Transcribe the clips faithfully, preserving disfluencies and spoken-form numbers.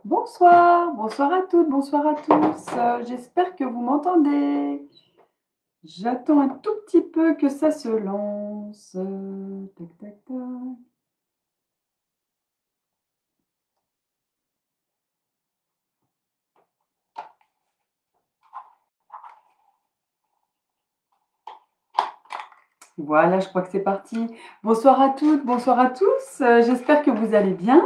Bonsoir, bonsoir à toutes, bonsoir à tous. Euh, j'espère que vous m'entendez. J'attends un tout petit peu que ça se lance. Euh, Tac, tac, tac. Voilà, je crois que c'est parti. Bonsoir à toutes, bonsoir à tous. Euh, j'espère que vous allez bien.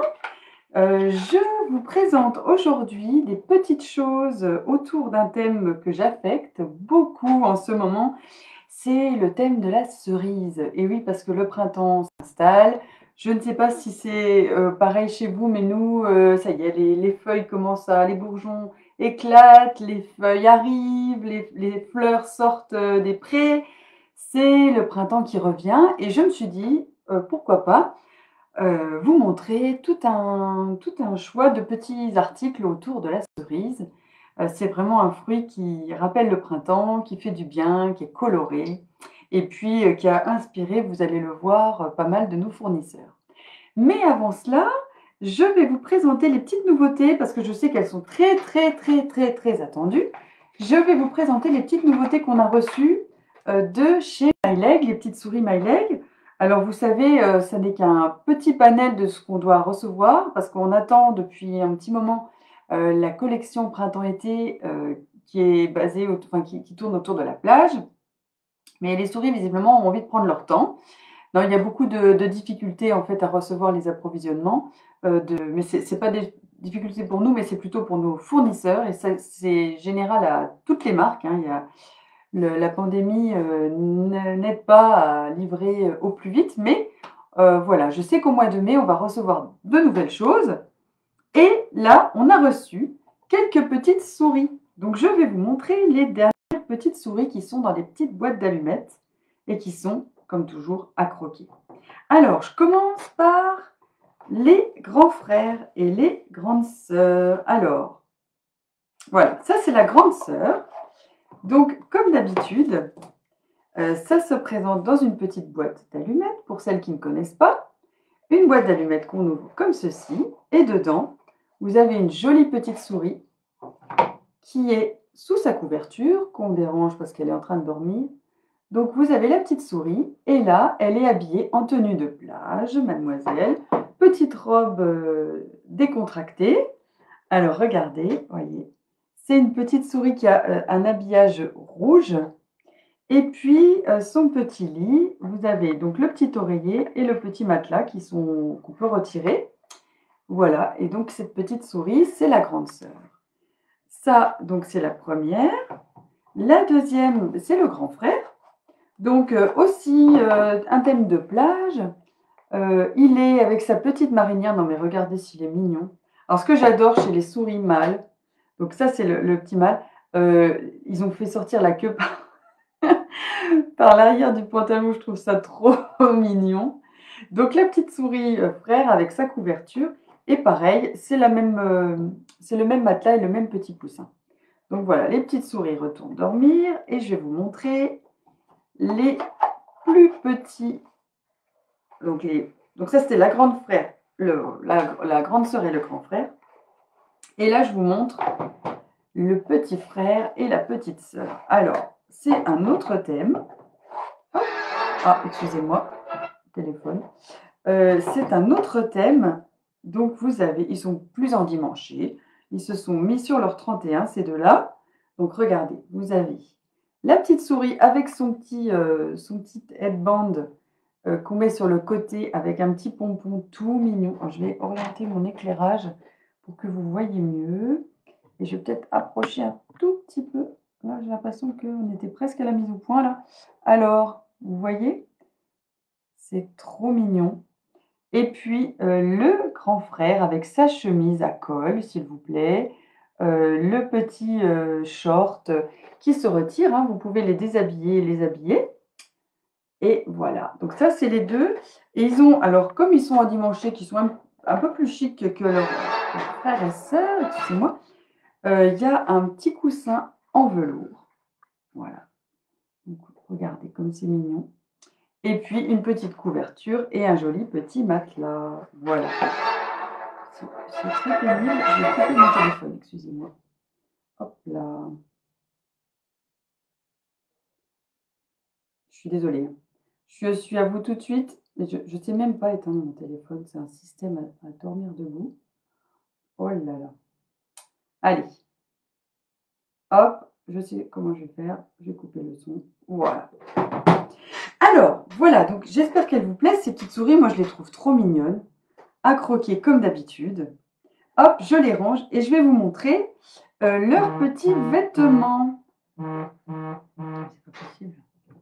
Euh, je vous présente aujourd'hui des petites choses autour d'un thème que j'affecte beaucoup en ce moment. C'est le thème de la cerise. Et oui, parce que le printemps s'installe. Je ne sais pas si c'est euh, pareil chez vous, mais nous, euh, ça y est, les, les feuilles commencent à, les bourgeons éclatent, les feuilles arrivent, les, les fleurs sortent euh, des prés. C'est le printemps qui revient. Et je me suis dit, euh, pourquoi pas euh, vous montrer tout un, tout un choix de petits articles autour de la cerise. Euh, c'est vraiment un fruit qui rappelle le printemps, qui fait du bien, qui est coloré et puis euh, qui a inspiré, vous allez le voir, euh, pas mal de nos fournisseurs. Mais avant cela, je vais vous présenter les petites nouveautés parce que je sais qu'elles sont très très très très très attendues. Je vais vous présenter les petites nouveautés qu'on a reçues euh, de chez MyLeg, les petites souris MyLeg. Alors vous savez, euh, ça n'est qu'un petit panel de ce qu'on doit recevoir parce qu'on attend depuis un petit moment euh, la collection printemps-été euh, qui est basée, au- enfin, qui, qui tourne autour de la plage. Mais les souris visiblement ont envie de prendre leur temps. Non, il y a beaucoup de, de difficultés en fait à recevoir les approvisionnements. Euh, de, mais ce n'est pas des difficultés pour nous, mais c'est plutôt pour nos fournisseurs. Et ça, c'est général à toutes les marques. Hein. Il y a le- la pandémie euh, n'aide pas à livrer euh, au plus vite. Mais euh, voilà, je sais qu'au mois de mai, on va recevoir de nouvelles choses. Et là, on a reçu quelques petites souris. Donc, je vais vous montrer les dernières petites souris qui sont dans les petites boîtes d'allumettes et qui sont, comme toujours, à croquer. Alors, je commence par les grands frères et les grandes sœurs. Alors, voilà, ça c'est la grande sœur. Donc, comme d'habitude, euh, ça se présente dans une petite boîte d'allumettes, pour celles qui ne connaissent pas. Une boîte d'allumettes qu'on ouvre comme ceci, et dedans, vous avez une jolie petite souris qui est sous sa couverture, qu'on dérange parce qu'elle est en train de dormir. Donc vous avez la petite souris, et là, elle est habillée en tenue de plage, mademoiselle, petite robe euh, décontractée. Alors regardez, voyez, c'est une petite souris qui a euh, un habillage rouge, et puis euh, son petit lit, vous avez donc le petit oreiller et le petit matelas qui sont qu'on peut retirer. Voilà, et donc cette petite souris, c'est la grande sœur. Ça, donc c'est la première. La deuxième, c'est le grand frère. Donc euh, aussi euh, un thème de plage. Euh, il est avec sa petite marinière. Non mais regardez s'il est mignon. Alors ce que j'adore chez les souris mâles, donc ça c'est le, le petit mâle, euh, ils ont fait sortir la queue par, par l'arrière du pantalon. Je trouve ça trop mignon. Donc la petite souris euh, frère avec sa couverture. Et pareil, c'est la même, euh, c'est le même matelas et le même petit coussin. Donc voilà, les petites souris retournent dormir et je vais vous montrer les plus petits. Donc, les, donc ça, c'était la grande frère, le, la, la grande sœur et le grand frère. Et là, je vous montre le petit frère et la petite sœur. Alors, c'est un autre thème. Hop. Ah, excusez-moi, téléphone. Euh, c'est un autre thème. Donc, vous avez, ils sont plus endimanchés. Ils se sont mis sur leur trente et un, ces deux-là. Donc, regardez, vous avez la petite souris avec son petit, euh, son petit headband euh, qu'on met sur le côté avec un petit pompon tout mignon. Alors, je vais orienter mon éclairage pour que vous voyez mieux. Et je vais peut-être approcher un tout petit peu. Là, j'ai l'impression qu'on était presque à la mise au point, là. Alors, vous voyez, c'est trop mignon. Et puis, euh, le grand frère avec sa chemise à col, s'il vous plaît. Euh, le petit euh, short qui se retire. Hein, vous pouvez les déshabiller et les habiller. Et voilà. Donc ça, c'est les deux. Et ils ont, alors, comme ils sont endimanchés, qui sont un, un peu plus chics que leurs leurs frères et sœurs, excusez-moi, euh, il y a un petit coussin en velours. Voilà. Donc, regardez comme c'est mignon. Et puis, une petite couverture et un joli petit matelas. Voilà. C'est c'est très pénible. Je vais couper mon téléphone, excusez-moi. Hop là. Je suis désolée. Je suis à vous tout de suite. Mais je ne sais même pas éteindre mon téléphone. C'est un système à, à dormir debout. Oh là là. Allez. Hop, je sais comment je vais faire. Je vais couper le son. Voilà. Alors, voilà. Donc, j'espère qu'elles vous plaisent, ces petites souris. Moi, je les trouve trop mignonnes. À croquer comme d'habitude. Hop, je les range et je vais vous montrer euh, leurs petits vêtements. C'est pas possible.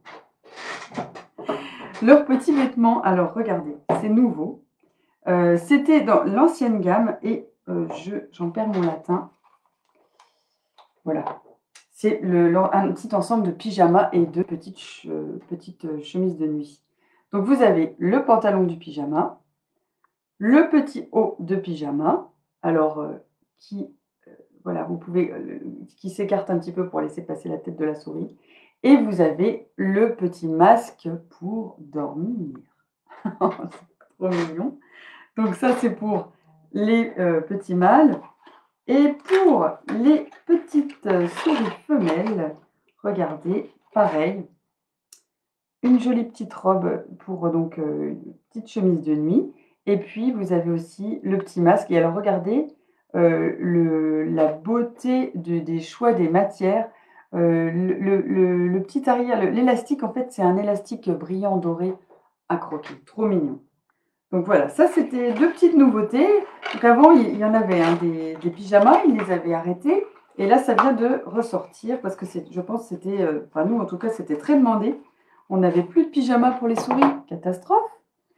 Leurs petits vêtements. Alors, regardez, c'est nouveau. Euh, C'était dans l'ancienne gamme et euh, j'en perds mon latin. Voilà. C'est un petit ensemble de pyjamas et de petites, euh, petites chemises de nuit. Donc, vous avez le pantalon du pyjama, le petit haut de pyjama, alors euh, qui, euh, voilà, vous pouvez, euh, qui s'écarte un petit peu pour laisser passer la tête de la souris. Et vous avez le petit masque pour dormir. C'est trop mignon. Donc ça, c'est pour les euh, petits mâles. Et pour les petites euh, souris femelles, regardez, pareil, une jolie petite robe pour donc euh, une petite chemise de nuit. Et puis, vous avez aussi le petit masque. Et alors, regardez euh, le, la beauté de, des choix des matières. Euh, le, le, le petit arrière, l'élastique, en fait, c'est un élastique brillant doré à croquer. Trop mignon. Donc voilà, ça c'était deux petites nouveautés. Donc avant, il y en avait hein, des, des pyjamas, ils les avaient arrêtés. Et là, ça vient de ressortir parce que je pense que c'était, euh, enfin nous en tout cas, c'était très demandé. On n'avait plus de pyjamas pour les souris. Catastrophe.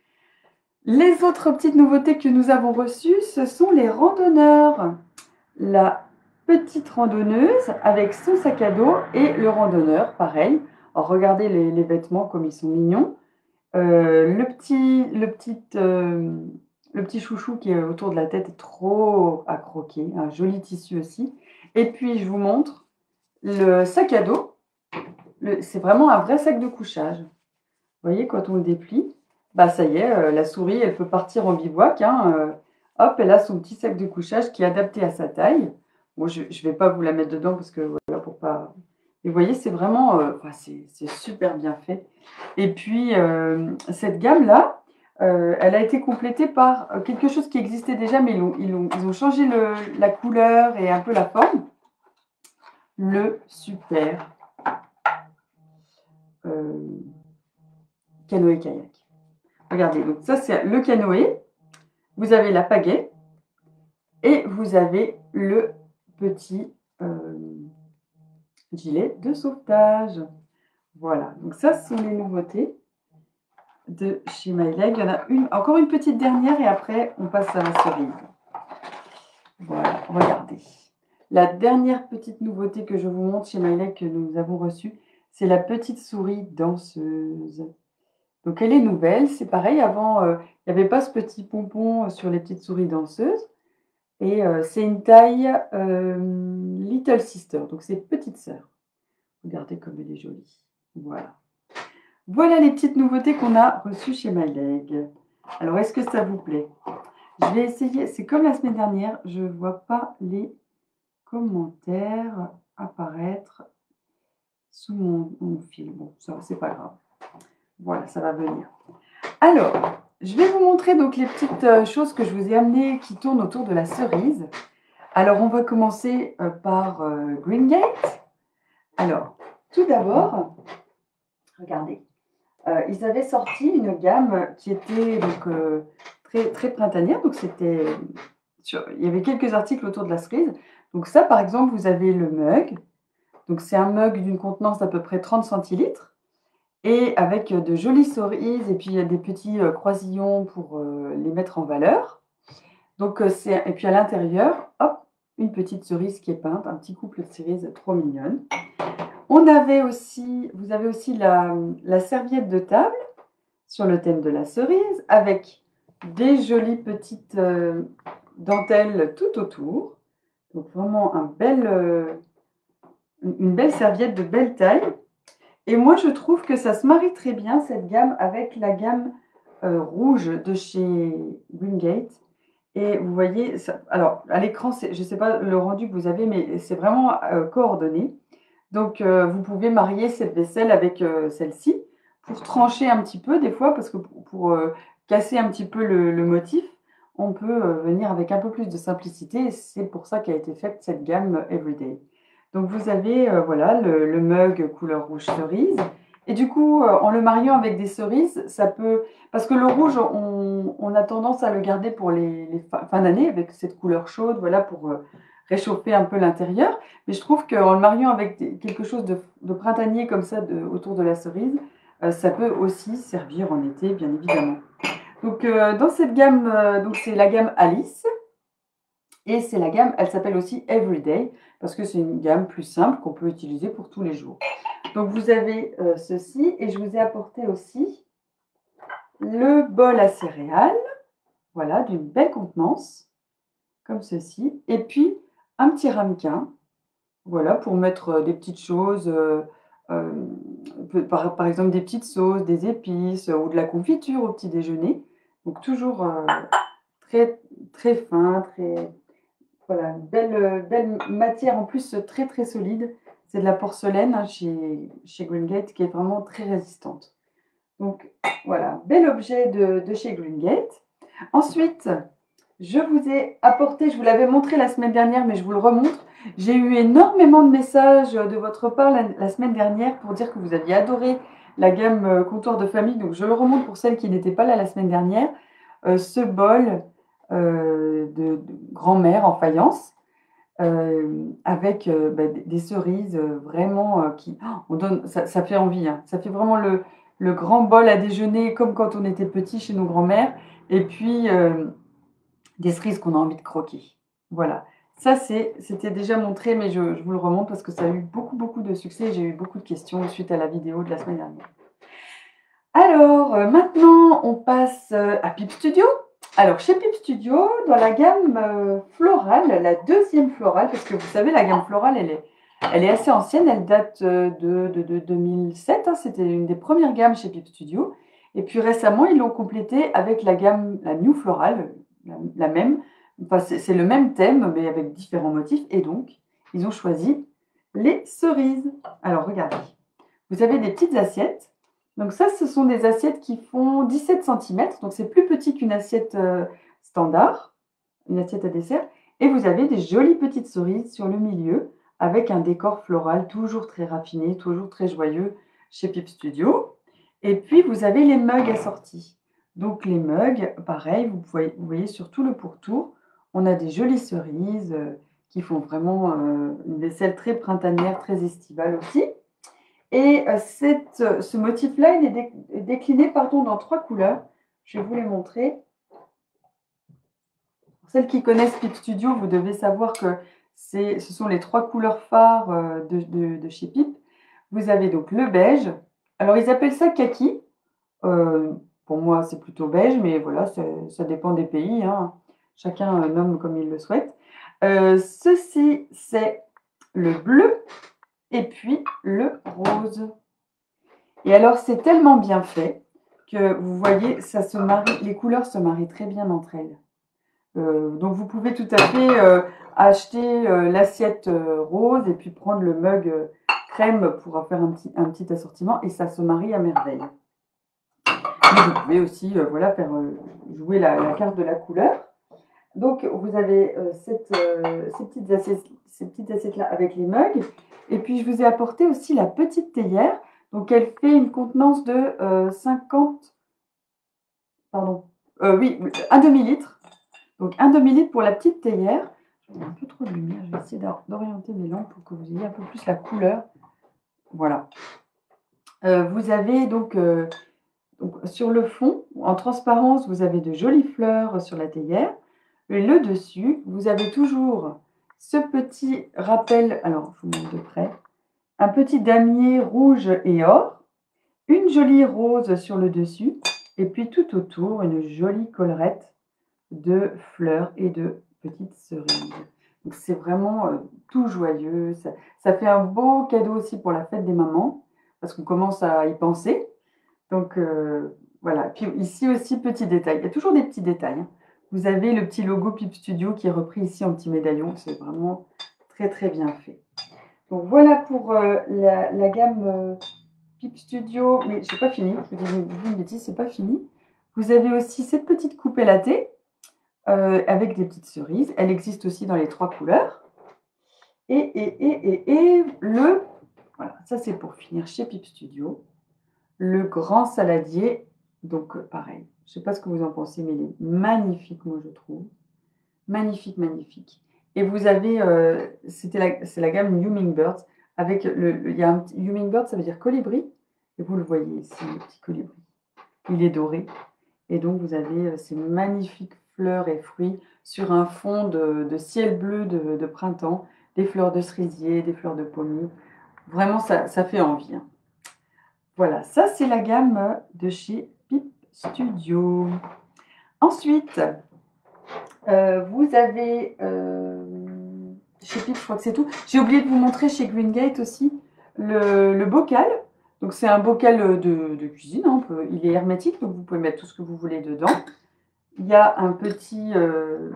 Les autres petites nouveautés que nous avons reçues, ce sont les randonneurs. La petite randonneuse avec son sac à dos et le randonneur, pareil. Alors regardez les, les vêtements comme ils sont mignons. Euh, le, petit, le, petit, euh, le petit chouchou qui est autour de la tête est trop à croquer, un joli tissu aussi. Et puis je vous montre le sac à dos. C'est vraiment un vrai sac de couchage. Vous voyez, quand on le déplie, bah ça y est, euh, la souris, elle peut partir en bivouac. Hein, euh, hop, elle a son petit sac de couchage qui est adapté à sa taille. Bon, je ne vais pas vous la mettre dedans parce que voilà, pour pas. Et vous voyez, c'est vraiment, euh, enfin, c'est super bien fait. Et puis, euh, cette gamme-là, euh, elle a été complétée par quelque chose qui existait déjà, mais ils ont, ils ont, ils ont changé le, la couleur et un peu la forme. Le super euh, canoë-kayak. Regardez, donc ça, c'est le canoë. Vous avez la pagaie et vous avez le petit euh, gilet de sauvetage. Voilà, donc ça, ce sont les nouveautés de chez MyLeg. Il y en a une, encore une petite dernière et après, on passe à la cerise. Voilà, regardez. La dernière petite nouveauté que je vous montre chez MyLeg que nous avons reçue, c'est la petite souris danseuse. Donc, elle est nouvelle. C'est pareil, avant, euh, il n'y avait pas ce petit pompon sur les petites souris danseuses. Et euh, c'est une taille euh, Little Sister, donc c'est petite sœur. Regardez comme elle est jolie. Voilà. Voilà les petites nouveautés qu'on a reçues chez MyLeg. Alors, est-ce que ça vous plaît? Je vais essayer, c'est comme la semaine dernière, je ne vois pas les commentaires apparaître sous mon, mon fil. Bon, ça, c'est pas grave. Voilà, ça va venir. Alors, je vais vous montrer donc les petites choses que je vous ai amenées qui tournent autour de la cerise. Alors, on va commencer euh, par euh, Greengate. Alors, tout d'abord, regardez, euh, ils avaient sorti une gamme qui était donc euh, très, très printanière. Donc, c'était, il y avait quelques articles autour de la cerise. Donc ça, par exemple, vous avez le mug. Donc, c'est un mug d'une contenance d'à peu près trente centilitres. Et avec de jolies cerises et puis des petits croisillons pour euh, les mettre en valeur. Donc, c'est, et puis à l'intérieur, hop, une petite cerise qui est peinte, un petit couple de cerises trop mignonne. On avait aussi, vous avez aussi la, la serviette de table sur le thème de la cerise avec des jolies petites euh, dentelles tout autour. Donc, vraiment un bel, euh, une belle serviette de belle taille. Et moi, je trouve que ça se marie très bien, cette gamme, avec la gamme euh, rouge de chez Greengate. Et vous voyez, ça alors à l'écran, c'est je ne sais pas le rendu que vous avez, mais c'est vraiment, heu, coordonné. Donc heu, vous pouvez marier cette vaisselle avec, heu, celle-ci pour trancher un petit peu des fois parce que pour pour, heu, casser un petit peu le le motif, on peut, heu, venir avec un peu plus de simplicité et c'est pour ça qu'a été faite cette gamme Everyday. Donc vous avez, heu, voilà le le mug couleur rouge cerise et du coup, heu, en le mariant avec des cerises, ça peut parce que le rouge, on on a tendance à le garder pour les les fins fin d'année avec cette couleur chaude, voilà pour, heu, réchauffer un peu l'intérieur. Mais je trouve qu'en le mariant avec des quelque chose de de printanier comme ça de autour de la cerise, heu, ça peut aussi servir en été, bien évidemment. Donc heu, dans cette gamme, heu, donc c'est la gamme Alice et c'est la gamme elle s'appelle aussi Everyday parce que c'est une gamme plus simple qu'on peut utiliser pour tous les jours. Donc vous avez, heu, ceci et je vous ai apporté aussi le bol à céréales, voilà, d'une belle contenance, comme ceci et puis un petit ramequin. Voilà, pour mettre, heu, des petites choses, heu, hem, peu par par exemple des petites sauces, des épices, heu, ou de la confiture au petit déjeuner. Donc toujours, heu, très très fin, très voilà, une belle, heu, belle matière en plus, heu, très, très solide. C'est de la porcelaine, hein, chez chez Greengate qui est vraiment très résistante. Donc voilà, bel objet de de chez Greengate. Ensuite, je vous ai apporté, je vous l'avais montré la semaine dernière, mais je vous le remontre. J'ai eu énormément de messages de votre part la, la semaine dernière pour dire que vous aviez adoré la gamme euh, comptoir de famille. Donc je le remonte pour celles qui n'étaient pas là la semaine dernière. Euh, ce bol euh, de, de grand-mère en faïence euh, avec euh, bah, des, des cerises euh, vraiment euh, qui, oh, on donne, ça, ça fait envie. Hein. Ça fait vraiment le, le grand bol à déjeuner comme quand on était petit chez nos grands-mères. Et puis euh, des cerises qu'on a envie de croquer. Voilà. Ça, c'est, c'était déjà montré, mais je, je vous le remonte parce que ça a eu beaucoup, beaucoup de succès. J'ai eu beaucoup de questions suite à la vidéo de la semaine dernière. Alors, euh, maintenant, on passe euh, à Pip Studio. Alors, chez Pip Studio, dans la gamme euh, florale, la deuxième florale, parce que vous savez, la gamme florale, elle est, elle est assez ancienne, elle date euh, de, de, de deux mille sept, hein, c'était une des premières gammes chez Pip Studio. Et puis récemment, ils l'ont complétée avec la gamme, la New Floral, la, la même. Enfin, c'est, c'est le même thème, mais avec différents motifs. Et donc, ils ont choisi les cerises. Alors, regardez. Vous avez des petites assiettes. Donc ça, ce sont des assiettes qui font dix-sept centimètres. Donc c'est plus petit qu'une assiette euh, standard, une assiette à dessert. Et vous avez des jolies petites cerises sur le milieu avec un décor floral toujours très raffiné, toujours très joyeux chez Pip Studio. Et puis vous avez les mugs assortis. Donc les mugs, pareil, vous, pouvez, vous voyez sur tout le pourtour, on a des jolies cerises euh, qui font vraiment euh, une vaisselle très printanière, très estivale aussi. Et euh, cette, euh, ce motif-là, il est dé décliné pardon, dans trois couleurs. Je vais vous les montrer. Pour celles qui connaissent Pip Studio, vous devez savoir que ce sont les trois couleurs phares euh, de, de, de chez Pip. Vous avez donc le beige. Alors, ils appellent ça kaki. Euh, pour moi, c'est plutôt beige, mais voilà, ça dépend des pays. Hein. Chacun euh, nomme comme il le souhaite. Euh, ceci, c'est le bleu et puis le rose. Et alors, c'est tellement bien fait que vous voyez, ça se marie, les couleurs se marient très bien entre elles. Euh, donc, vous pouvez tout à fait euh, acheter euh, l'assiette euh, rose et puis prendre le mug euh, crème pour faire un petit, un petit assortiment et ça se marie à merveille. Mais vous pouvez aussi euh, voilà, faire euh, jouer la, la carte de la couleur. Donc, vous avez euh, cette, euh, ces petites assiettes, ces petites assiettes-là avec les mugs. Et puis, je vous ai apporté aussi la petite théière. Donc, elle fait une contenance de euh, cinquante, pardon, euh, oui, un demi-litre. Donc, un demi-litre pour la petite théière. Il y a un peu trop de lumière. Je vais essayer d'orienter mes lampes pour que vous ayez un peu plus la couleur. Voilà. Euh, vous avez donc, euh, donc sur le fond, en transparence, vous avez de jolies fleurs sur la théière. Et le dessus, vous avez toujours ce petit rappel, alors je vous montre de près, un petit damier rouge et or, une jolie rose sur le dessus, et puis tout autour, une jolie collerette de fleurs et de petites cerises. Donc c'est vraiment euh, tout joyeux, ça, ça fait un beau cadeau aussi pour la fête des mamans, parce qu'on commence à y penser. Donc euh, voilà, puis ici aussi, petit détail, il y a toujours des petits détails. Hein. Vous avez le petit logo Pip Studio qui est repris ici en petit médaillon. C'est vraiment très très bien fait. Donc voilà pour euh, la, la gamme euh, Pip Studio. Mais je n'ai pas fini. Je vous dis une, une bêtise, c'est pas fini. Vous avez aussi cette petite coupelle à thé euh, avec des petites cerises. Elle existe aussi dans les trois couleurs. Et, et, et, et, et le... Voilà, ça c'est pour finir chez Pip Studio. Le grand saladier. Donc pareil, je ne sais pas ce que vous en pensez, mais il est magnifique, moi je trouve. Magnifique, magnifique. Et vous avez, euh, c'était la, c'est la gamme Hummingbird. Avec le, le, il y a un petit Hummingbird, ça veut dire colibri. Et vous le voyez ici, le petit colibri. Il est doré. Et donc vous avez euh, ces magnifiques fleurs et fruits sur un fond de, de ciel bleu de, de printemps. Des fleurs de cerisier, des fleurs de pommier. Vraiment, ça, ça fait envie. Hein. Voilà, ça c'est la gamme de chez Pip Studio. Ensuite, euh, vous avez, euh, chez Pip, je crois que c'est tout. J'ai oublié de vous montrer chez Greengate aussi le, le bocal. Donc c'est un bocal de, de cuisine, hein, peut, il est hermétique, donc vous pouvez mettre tout ce que vous voulez dedans. Il y a un petit, euh,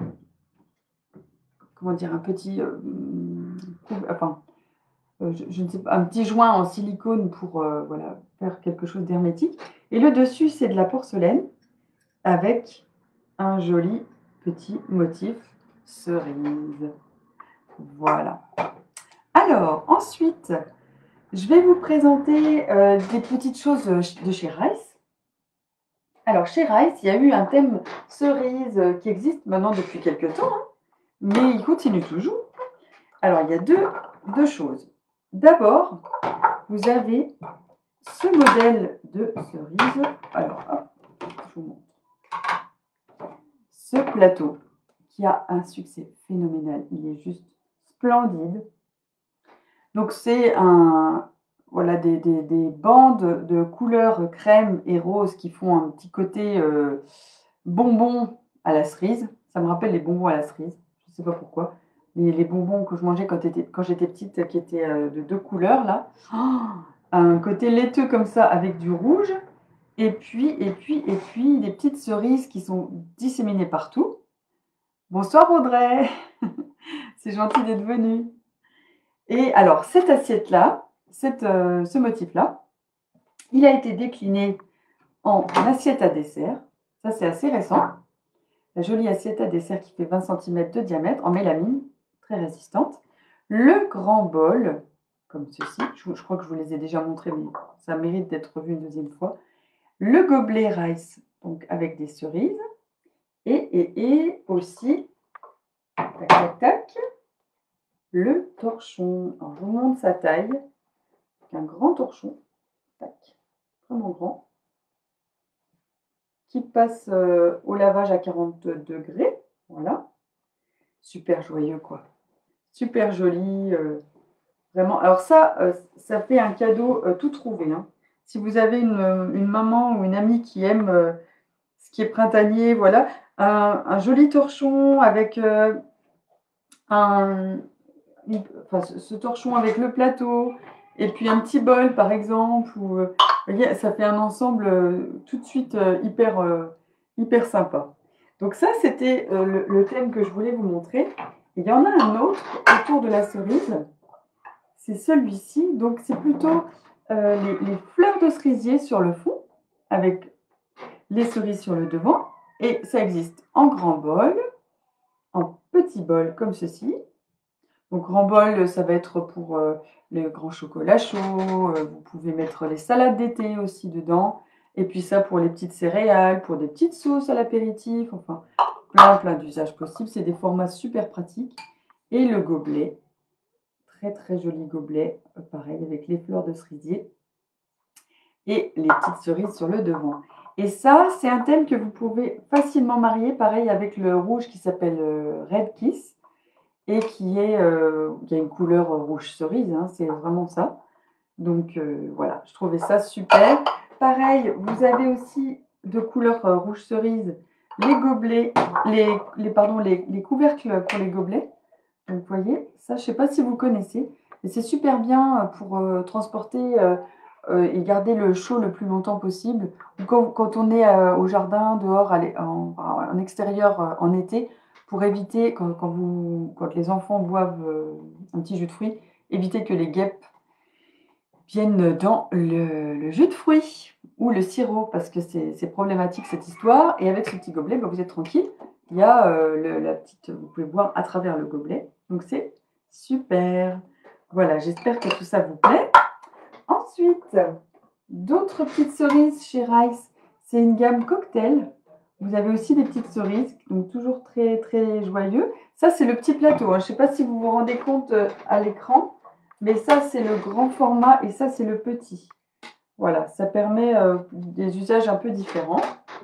comment dire, un petit, euh, enfin, euh, je, je ne sais pas, un petit joint en silicone pour euh, voilà, faire quelque chose d'hermétique. Et le dessus, c'est de la porcelaine avec un joli petit motif cerise. Voilà. Alors, ensuite, je vais vous présenter euh, des petites choses de chez Rice. Alors, chez Rice, il y a eu un thème cerise qui existe maintenant depuis quelques temps, hein, mais il continue toujours. Alors, il y a deux, deux choses. D'abord, vous avez ce modèle de cerise. Alors, hop, je vous montre. Ce plateau qui a un succès phénoménal. Il est juste splendide. Donc, c'est un, voilà, des, des, des bandes de couleurs crème et rose qui font un petit côté euh, bonbon à la cerise. Ça me rappelle les bonbons à la cerise. Je ne sais pas pourquoi. Les, les bonbons que je mangeais quand, quand j'étais petite, qui étaient euh, de deux couleurs, là. Oh, un côté laiteux comme ça, avec du rouge. Et puis, et puis, et puis, des petites cerises qui sont disséminées partout. Bonsoir Audrey. C'est gentil d'être venue. Et alors, cette assiette-là, euh, ce motif-là, il a été décliné en assiette à dessert. Ça, c'est assez récent. La jolie assiette à dessert qui fait vingt centimètres de diamètre en mélamine, très résistante. Le grand bol, comme ceci. Je, je crois que je vous les ai déjà montrés, mais ça mérite d'être revu une deuxième fois. Le gobelet Rice, donc avec des cerises. Et, et, et aussi, tac, tac, tac, le torchon. Alors, je vous montre sa taille. Un grand torchon, tac, vraiment grand, qui passe euh, au lavage à quarante degrés. Voilà. Super joyeux, quoi. Super joli. Euh, vraiment. Alors ça, euh, ça fait un cadeau euh, tout trouvé. Hein. Si vous avez une, une, maman ou une amie qui aime euh, ce qui est printanier, voilà, un, un joli torchon avec euh, un... Enfin, ce, ce torchon avec le plateau, et puis un petit bol, par exemple. Ou, euh, vous voyez, ça fait un ensemble euh, tout de suite euh, hyper, euh, hyper sympa. Donc ça, c'était euh, le, le thème que je voulais vous montrer. Il y en a un autre autour de la cerise. C'est celui-ci. Donc c'est plutôt euh, les, les fleurs de cerisier sur le fond, avec les cerises sur le devant. Et ça existe en grand bol, en petit bol comme ceci. Donc, grand bol, ça va être pour euh, les grands chocolats chauds. Euh, vous pouvez mettre les salades d'été aussi dedans. Et puis ça pour les petites céréales, pour des petites sauces à l'apéritif. Enfin, plein, plein d'usages possibles. C'est des formats super pratiques. Et le gobelet, très, très joli gobelet. Euh, pareil, avec les fleurs de cerisier. Et les petites cerises sur le devant. Et ça, c'est un thème que vous pouvez facilement marier. Pareil, avec le rouge qui s'appelle euh, Red Kiss. Et qui est, euh, qui a une couleur rouge cerise, hein, c'est vraiment ça. Donc euh, voilà, je trouvais ça super. Pareil, vous avez aussi de couleur euh, rouge cerise les gobelets, les, les, pardon, les, les couvercles pour les gobelets. Donc vous voyez, ça je ne sais pas si vous connaissez, mais c'est super bien pour euh, transporter euh, euh, et garder le chaud le plus longtemps possible. Ou quand, quand on est euh, au jardin, dehors, allez, en, en extérieur euh, en été, pour éviter, quand, quand, vous, quand les enfants boivent euh, un petit jus de fruits, éviter que les guêpes viennent dans le, le jus de fruits ou le sirop, parce que c'est problématique cette histoire. Et avec ce petit gobelet, bah, vous êtes tranquille. Il y a euh, le, la petite, vous pouvez boire à travers le gobelet. Donc c'est super. Voilà, j'espère que tout ça vous plaît. Ensuite, d'autres petites cerises chez Rice. C'est une gamme cocktail. Vous avez aussi des petites cerises, donc toujours très très joyeux. Ça, c'est le petit plateau, hein. Je ne sais pas si vous vous rendez compte euh, à l'écran, mais ça, c'est le grand format et ça, c'est le petit. Voilà, ça permet euh, des usages un peu différents.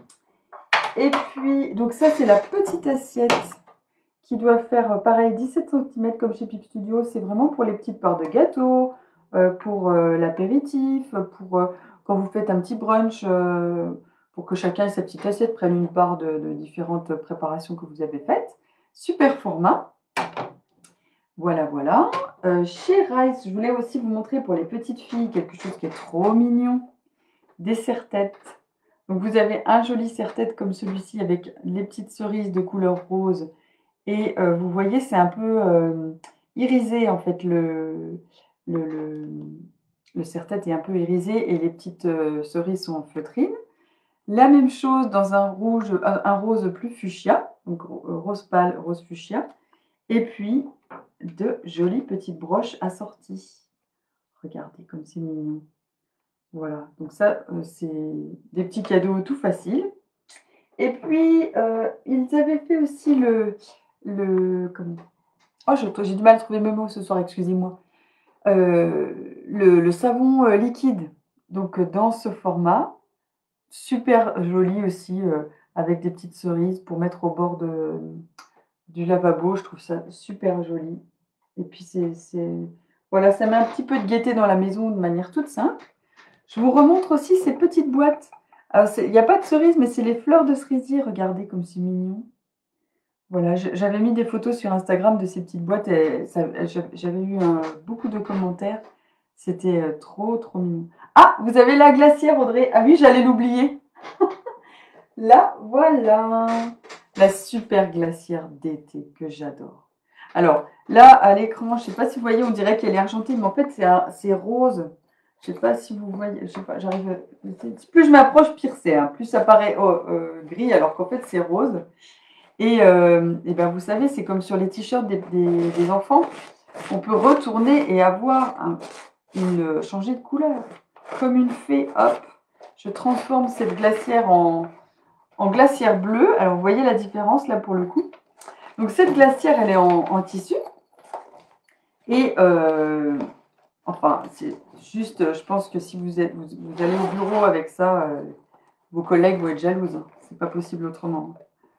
Et puis, donc ça, c'est la petite assiette qui doit faire euh, pareil dix-sept centimètres comme chez Pip Studio. C'est vraiment pour les petites parts de gâteau, euh, pour euh, l'apéritif, pour euh, quand vous faites un petit brunch, euh, pour que chacun ait sa petite assiette, prenne une part de, de différentes préparations que vous avez faites. Super format. Voilà, voilà. Euh, chez Rice, je voulais aussi vous montrer pour les petites filles quelque chose qui est trop mignon. Des serre-têtes. Donc vous avez un joli serre-tête comme celui-ci avec les petites cerises de couleur rose. Et euh, vous voyez, c'est un peu euh, irisé en fait. Le, le, le, le serre-tête est un peu irisé et les petites euh, cerises sont en feutrine. La même chose dans un rouge, un, un rose plus fuchsia, donc rose pâle, rose fuchsia. Et puis de jolies petites broches assorties. Regardez comme c'est mignon. Voilà, donc ça, euh, c'est des petits cadeaux tout faciles. Et puis, euh, ils avaient fait aussi le... le comment oh, j'ai du mal à trouver mes mots ce soir, excusez-moi. Euh, le, le savon euh, liquide. Donc, euh, dans ce format, super joli aussi, euh, avec des petites cerises pour mettre au bord de, du lavabo. Je trouve ça super joli. Et puis, c'est... Voilà, ça met un petit peu de gaieté dans la maison de manière toute simple. Je vous remontre aussi ces petites boîtes. Il n'y a pas de cerises, mais c'est les fleurs de cerisier. Regardez comme c'est mignon. Voilà, j'avais mis des photos sur Instagram de ces petites boîtes et j'avais eu un, beaucoup de commentaires. C'était euh, trop, trop mignon. Ah, vous avez la glacière, Audrey. Ah oui, j'allais l'oublier. Là, voilà. La super glacière d'été que j'adore. Alors, là, à l'écran, je ne sais pas si vous voyez, on dirait qu'elle est argentée, mais en fait, c'est rose. Je ne sais pas si vous voyez, je sais pas, j'arrive. Plus je m'approche, pire c'est. Hein. Plus ça paraît oh, euh, gris, alors qu'en fait, c'est rose. Et, euh, et ben vous savez, c'est comme sur les t-shirts des, des, des enfants. On peut retourner et avoir un, une, changer de couleur. Comme une fée, hop, je transforme cette glacière en, en glacière bleue. Alors, vous voyez la différence là pour le coup. Donc, cette glacière, elle est en, en tissu. Et, euh, enfin, c'est juste, je pense que si vous, êtes, vous, vous allez au bureau avec ça, euh, vos collègues vont être jalouses. Hein. C'est pas possible autrement.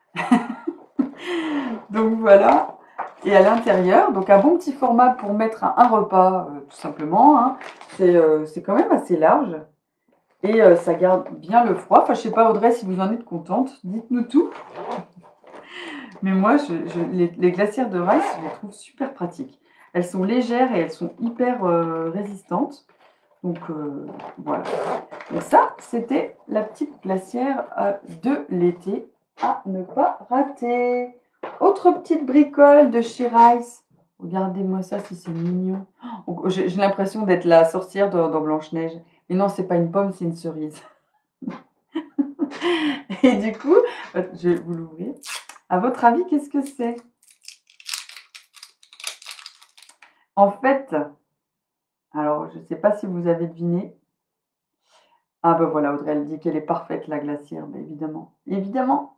Donc, voilà. Et à l'intérieur, donc un bon petit format pour mettre un, un repas, euh, tout simplement. Hein. C'est euh, quand même assez large. Et euh, ça garde bien le froid. Enfin, je sais pas, Audrey, si vous en êtes contente, dites-nous tout. Mais moi, je, je, les, les glacières de Rice, je les trouve super pratiques. Elles sont légères et elles sont hyper euh, résistantes. Donc, euh, voilà. Et ça, c'était la petite glacière euh, de l'été à ne pas rater. Autre petite bricole de chez Rice. Regardez-moi ça, si c'est mignon. Oh, j'ai l'impression d'être la sorcière dans, dans Blanche-Neige. Mais non, c'est pas une pomme, c'est une cerise. Et du coup, je vais vous l'ouvrir. À votre avis, qu'est-ce que c'est? En fait, alors je ne sais pas si vous avez deviné. Ah ben voilà, Audrey, elle dit qu'elle est parfaite, la glacière, mais évidemment. Évidemment.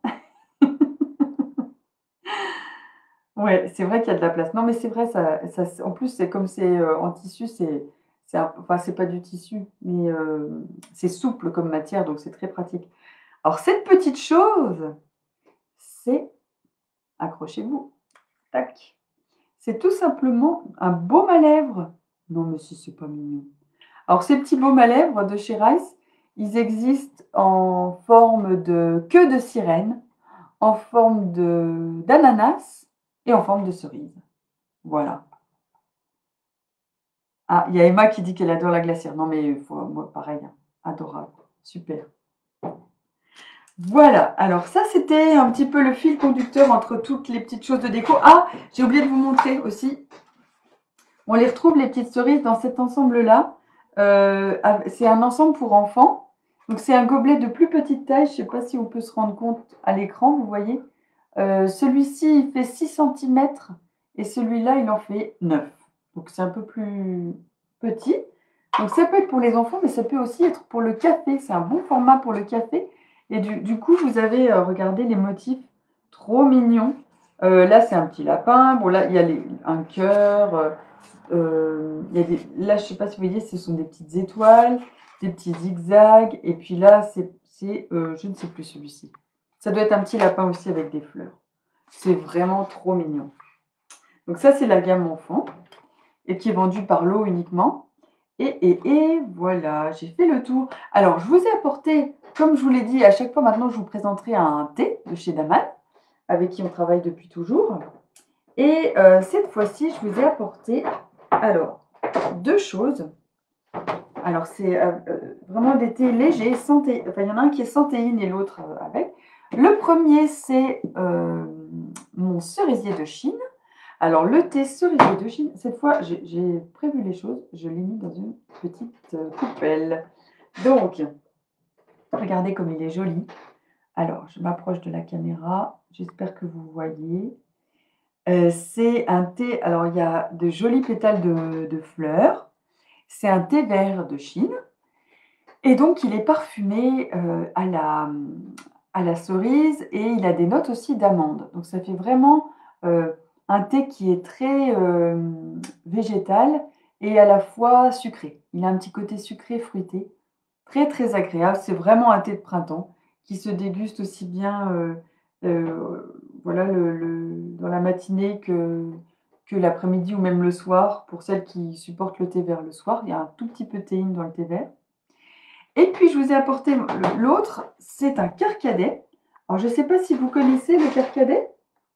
Ouais, c'est vrai qu'il y a de la place. Non, mais c'est vrai, ça, ça, en plus, c'est comme c'est euh, en tissu, c'est, c'est un- enfin, c'est pas du tissu, mais euh, c'est souple comme matière, donc c'est très pratique. Alors, cette petite chose, c'est, accrochez-vous, tac, c'est tout simplement un baume à lèvres. Non, mais si, c'est pas mignon. Alors, ces petits baumes à lèvres de chez Rice, ils existent en forme de queue de sirène, en forme de – d'ananas et en forme de cerise. Voilà. Ah, il y a Emma qui dit qu'elle adore la glacière. Non, mais faut, moi, pareil, hein. Adorable. Super. Voilà, alors ça, c'était un petit peu le fil conducteur entre toutes les petites choses de déco. Ah, j'ai oublié de vous montrer aussi. On les retrouve, les petites cerises, dans cet ensemble-là. Euh, c'est un ensemble pour enfants. Donc, c'est un gobelet de plus petite taille. Je ne sais pas si on peut se rendre compte à l'écran, vous voyez. Euh, celui-ci, il fait six centimètres et celui-là, il en fait neuf. Donc, c'est un peu plus petit. Donc, ça peut être pour les enfants, mais ça peut aussi être pour le café. C'est un bon format pour le café. Et du, du coup, vous avez, euh, regardez les motifs trop mignons. Euh, là, c'est un petit lapin. Bon, là, il y a les, un cœur. Euh, euh, il y a des, là, je ne sais pas si vous voyez, ce sont des petites étoiles, des petits zigzags. Et puis là, c'est, euh, je ne sais plus celui-ci. Ça doit être un petit lapin aussi avec des fleurs. C'est vraiment trop mignon. Donc ça, c'est la gamme enfant et qui est vendue par lot uniquement. Et, et, et voilà, j'ai fait le tour. Alors, je vous ai apporté, comme je vous l'ai dit, à chaque fois maintenant, je vous présenterai un thé de chez Daman, avec qui on travaille depuis toujours. Et euh, cette fois-ci, je vous ai apporté, alors, deux choses. Alors, c'est euh, vraiment des thés légers, sans thé... enfin, il y en a un qui est sans théine et l'autre euh, avec. Le premier, c'est euh, mon cerisier de Chine. Alors, le thé cerisier de Chine, cette fois, j'ai prévu les choses. Je l'ai mis dans une petite euh, coupelle. Donc, regardez comme il est joli. Alors, je m'approche de la caméra. J'espère que vous voyez. Euh, c'est un thé, alors il y a de jolis pétales de, de fleurs. C'est un thé vert de Chine. Et donc, il est parfumé euh, à, la, à la cerise et il a des notes aussi d'amande. Donc, ça fait vraiment euh, un thé qui est très euh, végétal et à la fois sucré. Il a un petit côté sucré fruité, très très agréable. C'est vraiment un thé de printemps qui se déguste aussi bien euh, euh, voilà, le, le, dans la matinée que, que l'après-midi ou même le soir. Pour celles qui supportent le thé vert le soir, il y a un tout petit peu de théine dans le thé vert. Et puis, je vous ai apporté l'autre, c'est un carcadet. Alors, je ne sais pas si vous connaissez le carcadet.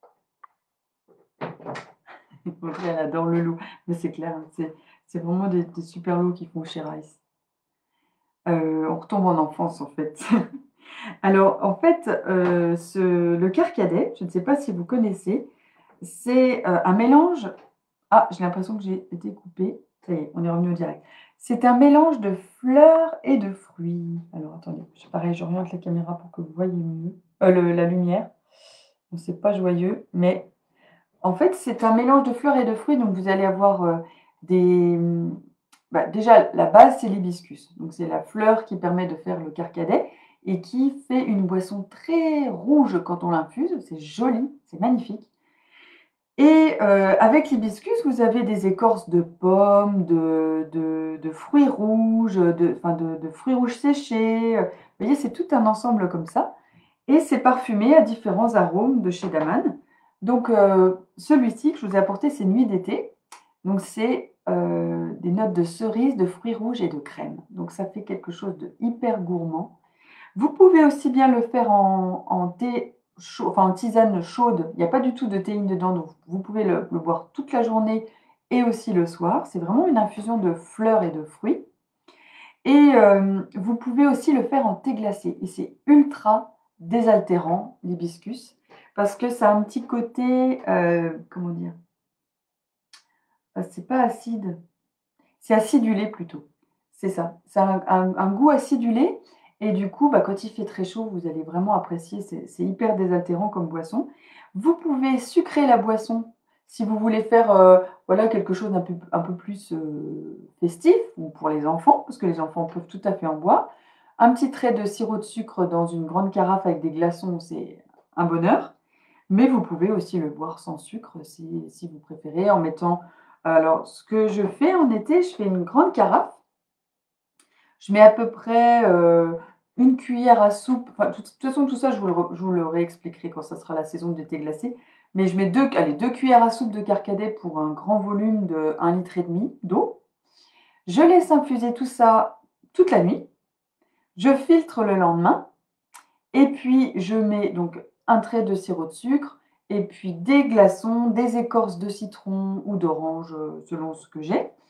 Elle adore le loup, mais c'est clair, c'est vraiment des, des super loups qui font chez Rice. Euh, on retombe en enfance, en fait. Alors, en fait, euh, ce, le carcadet, je ne sais pas si vous connaissez, c'est euh, un mélange... Ah, j'ai l'impression que j'ai été coupée. Ça y est, on est revenu au direct. C'est un mélange de fleurs et de fruits. Alors, attendez, pareil, j'oriente la caméra pour que vous voyez mieux. Euh, le, la lumière. Bon, c'est pas joyeux, mais en fait, c'est un mélange de fleurs et de fruits. Donc, vous allez avoir euh, des... Bah, déjà, la base, c'est l'hibiscus. Donc, c'est la fleur qui permet de faire le carcadet et qui fait une boisson très rouge quand on l'infuse. C'est joli, c'est magnifique. Et euh, avec l'hibiscus, vous avez des écorces de pommes, de, de, de fruits rouges, de, enfin de, de fruits rouges séchés. Vous voyez, c'est tout un ensemble comme ça. Et c'est parfumé à différents arômes de chez Daman. Donc, euh, celui-ci que je vous ai apporté, c'est Nuit d'été. Donc, c'est euh, des notes de cerise, de fruits rouges et de crème. Donc, ça fait quelque chose de hyper gourmand. Vous pouvez aussi bien le faire en, en thé chaud, enfin en tisane chaude. Il n'y a pas du tout de théine dedans, donc vous pouvez le, le boire toute la journée et aussi le soir. C'est vraiment une infusion de fleurs et de fruits. Et euh, vous pouvez aussi le faire en thé glacé. Et c'est ultra désaltérant, l'hibiscus, parce que ça a un petit côté, euh, comment dire, c'est pas acide, c'est acidulé plutôt. C'est ça, c'est un, un, un goût acidulé. Et du coup, bah, quand il fait très chaud, vous allez vraiment apprécier. C'est hyper désaltérant comme boisson. Vous pouvez sucrer la boisson si vous voulez faire euh, voilà, quelque chose d'un peu, un peu plus euh, festif ou pour les enfants, parce que les enfants peuvent tout à fait en boire. Un petit trait de sirop de sucre dans une grande carafe avec des glaçons, c'est un bonheur. Mais vous pouvez aussi le boire sans sucre si, si vous préférez, en mettant... Alors, ce que je fais en été, je fais une grande carafe. Je mets à peu près euh, une cuillère à soupe. Enfin, de toute façon, tout ça, je vous, le, je vous le réexpliquerai quand ça sera la saison de thé glacé. Mais je mets deux, allez, deux cuillères à soupe de carcadet pour un grand volume de un litre et demi d'eau. Je laisse infuser tout ça toute la nuit. Je filtre le lendemain. Et puis, je mets donc un trait de sirop de sucre et puis des glaçons, des écorces de citron ou d'orange, selon ce que j'ai.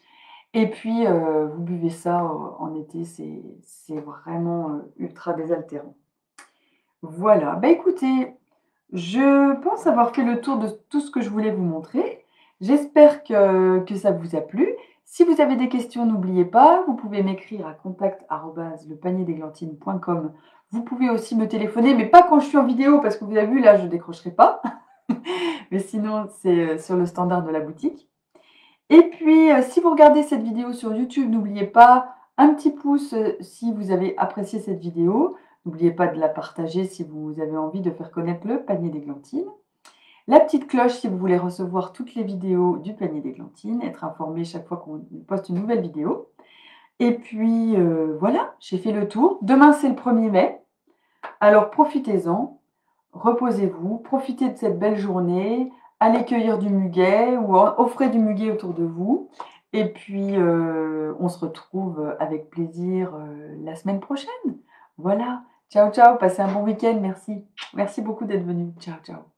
Et puis, heu, vous buvez ça, heu, en été, c'est c'est vraiment, heu, ultra désaltérant. Voilà, bah, écoutez, je pense avoir fait le tour de tout ce que je voulais vous montrer. J'espère que que ça vous a plu. Si vous avez des questions, n'oubliez pas, vous pouvez m'écrire à contact arobase lepanierdeglantines point com. Vous pouvez aussi me téléphoner, mais pas quand je suis en vidéo parce que vous avez vu là, je ne décrocherai pas. Mais sinon, c'est, heu, sur le standard de la boutique. Et puis, heu, si vous regardez cette vidéo sur YouTube, n'oubliez pas un petit pouce, heu, si vous avez apprécié cette vidéo. N'oubliez pas de la partager si vous avez envie de faire connaître le panier d'églantines. La petite cloche si vous voulez recevoir toutes les vidéos du panier d'églantines, être informé chaque fois qu'on poste une nouvelle vidéo. Et puis, heu, voilà, j'ai fait le tour. Demain, c'est le premier mai, alors profitez-en, reposez-vous, profitez de cette belle journée, allez cueillir du muguet ou en offrez du muguet autour de vous. Et puis, heu, on se retrouve avec plaisir, heu, la semaine prochaine. Voilà, ciao, ciao, passez un bon week-end, merci. Merci beaucoup d'être venu. Ciao, ciao.